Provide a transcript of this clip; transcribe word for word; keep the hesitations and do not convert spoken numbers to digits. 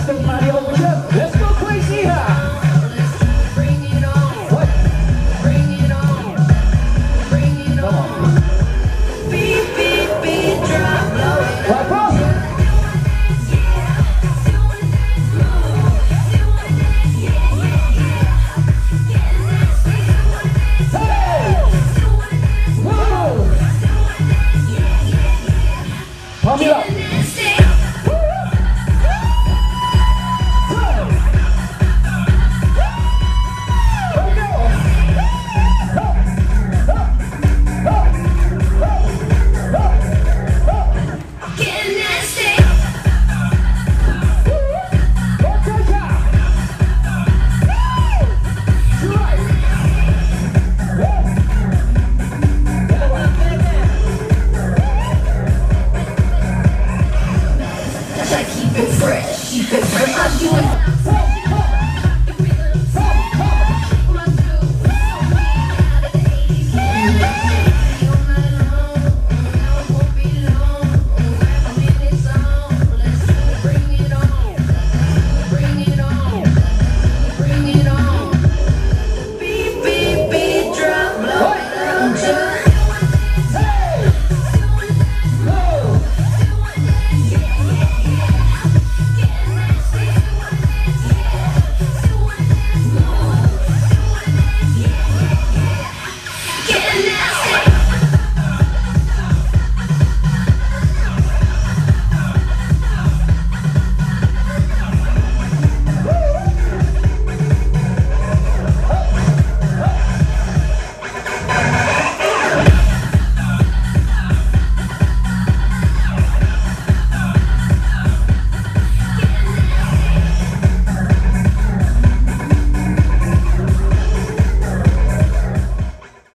somebody over here. Let's go crazy, huh? Bring it on. What? Bring it on. Bring it on. Beat, beat, beat, drop, blow it What, up. bro? Pump it up. Keep it fresh, keep it fresh. I'm doing